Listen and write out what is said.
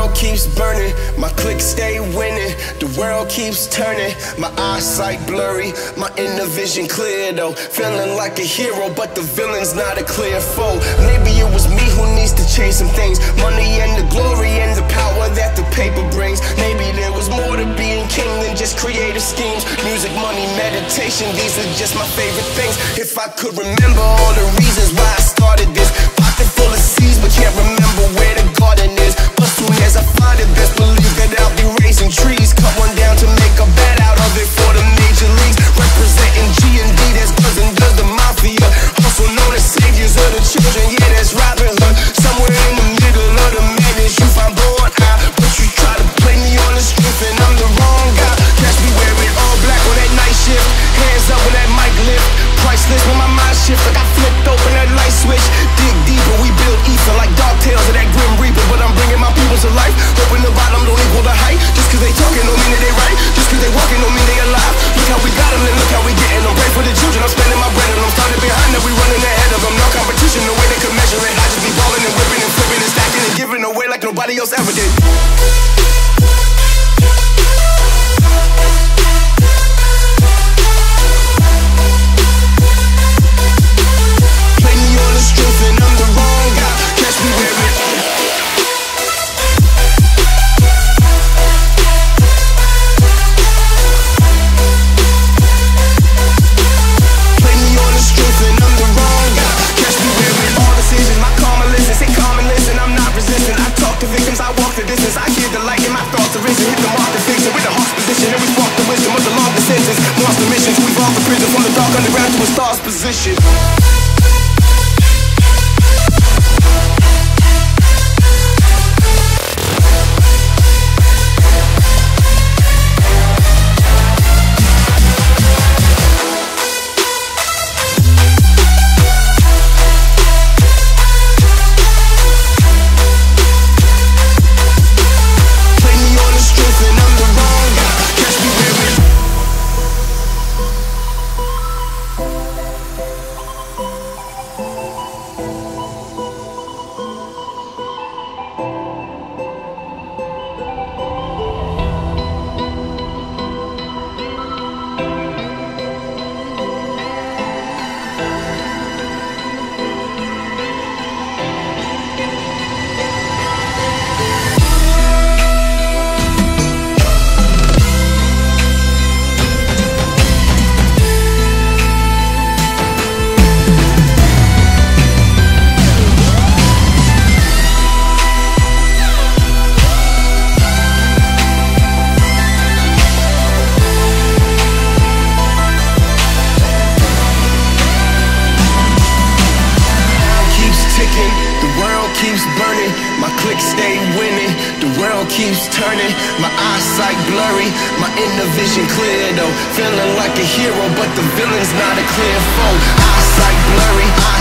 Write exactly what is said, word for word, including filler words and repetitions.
world keeps burning, my clique stay winning. The world keeps turning, my eyesight blurry, my inner vision clear though. Feeling like a hero, but the villain's not a clear foe. Maybe it was me who needs to change some things. Money and the glory and the power that the paper brings. Maybe there was more to being king than just creative schemes. Music, money, meditation, these are just my favorite things. If I could remember all the reasons why I started this. Pocket full of seeds, but can't remember where the garden is. But soon as I find it, best believe that I'll be raising trees. Cut one down to make a bed out of it for the major leagues. Representing G and D, that's does and does the mafia. Also known as saviors of the children, yeah, that's Robin Hood. Somewhere in the middle of the madness, you find born out. But you try to play me on the strength, and I'm the wrong guy. Catch me wearing all black on that night shift. Hands up when that mic lift. Priceless when my mind shift, like I flipped open that light switch. Dig deeper, we build ether like dark tales of that grim reaper. But I'm bringing my people to life. Hoping the bottom don't equal the height. Just cause they talking don't mean that they right. Just cause they walking don't mean they alive. Look how we got them, and look how we getting them. Pray for the children, I'm spending my bread, and I'm starting behind them. We running ahead of them, no competition, the way they could measure it. I just be balling and whipping and flipping and stacking and giving away like nobody else ever did. From the dark underground to a star's position. My clique stay winning, the world keeps turning. My eyesight blurry, my inner vision clear though. Feeling like a hero, but the villain's not a clear foe. Eyesight blurry,